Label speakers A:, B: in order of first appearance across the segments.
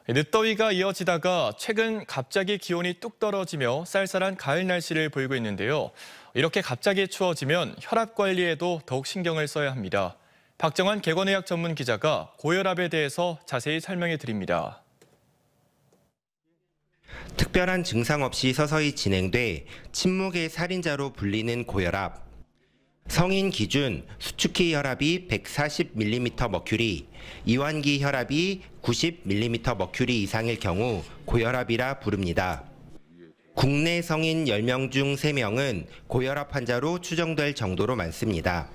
A: 늦더위가 이어지다가 최근 갑자기 기온이 뚝 떨어지며 쌀쌀한 가을 날씨를 보이고 있는데요. 이렇게 갑자기 추워지면 혈압 관리에도 더욱 신경을 써야 합니다. 박정환 객원의학 전문 기자가 고혈압에 대해서 자세히 설명해 드립니다.
B: 특별한 증상 없이 서서히 진행돼 침묵의 살인자로 불리는 고혈압. 성인 기준 수축기 혈압이 140mmmercury, 이완기 혈압이 90mmmercury 이상일 경우 고혈압이라 부릅니다. 국내 성인 10명 중 3명은 고혈압 환자로 추정될 정도로 많습니다.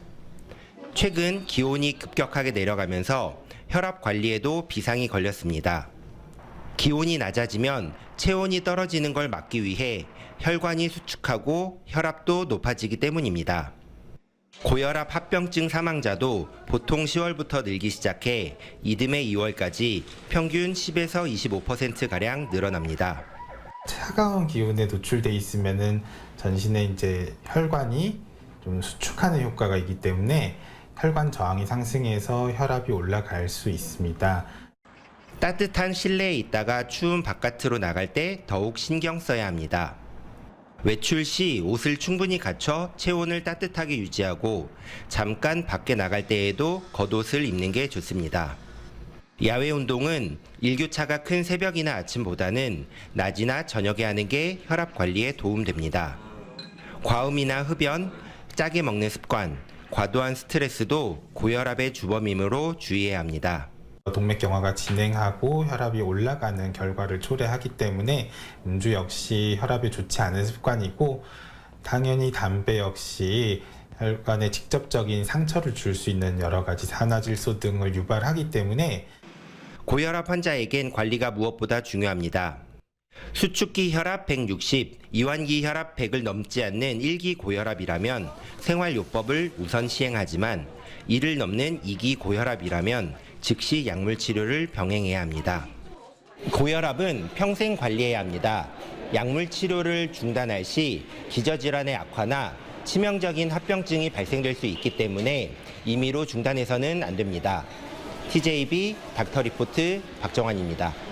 B: 최근 기온이 급격하게 내려가면서 혈압 관리에도 비상이 걸렸습니다. 기온이 낮아지면 체온이 떨어지는 걸 막기 위해 혈관이 수축하고 혈압도 높아지기 때문입니다. 고혈압 합병증 사망자도 보통 10월부터 늘기 시작해 이듬해 2월까지 평균 10에서 25%가량 늘어납니다.
C: 차가운 기온에 노출돼 있으면은 전신에 혈관이 좀 수축하는 효과가 있기 때문에 혈관 저항이 상승해서 혈압이 올라갈 수 있습니다.
B: 따뜻한 실내에 있다가 추운 바깥으로 나갈 때 더욱 신경 써야 합니다. 외출 시 옷을 충분히 갖춰 체온을 따뜻하게 유지하고 잠깐 밖에 나갈 때에도 겉옷을 입는 게 좋습니다. 야외 운동은 일교차가 큰 새벽이나 아침보다는 낮이나 저녁에 하는 게 혈압 관리에 도움됩니다. 과음이나 흡연, 짜게 먹는 습관, 과도한 스트레스도 고혈압의 주범이므로 주의해야 합니다.
C: 동맥경화가 진행하고 혈압이 올라가는 결과를 초래하기 때문에 음주 역시 혈압에 좋지 않은 습관이고, 당연히 담배 역시 혈관에 직접적인 상처를 줄 수 있는 여러 가지 산화질소 등을 유발하기 때문에
B: 고혈압 환자에겐 관리가 무엇보다 중요합니다. 수축기 혈압 160, 이완기 혈압 100을 넘지 않는 1기 고혈압이라면 생활요법을 우선 시행하지만 이를 넘는 2기 고혈압이라면 즉시 약물 치료를 병행해야 합니다. 고혈압은 평생 관리해야 합니다. 약물 치료를 중단할 시 기저질환의 악화나 치명적인 합병증이 발생될 수 있기 때문에 임의로 중단해서는 안 됩니다. TJB 닥터리포트 박정환입니다.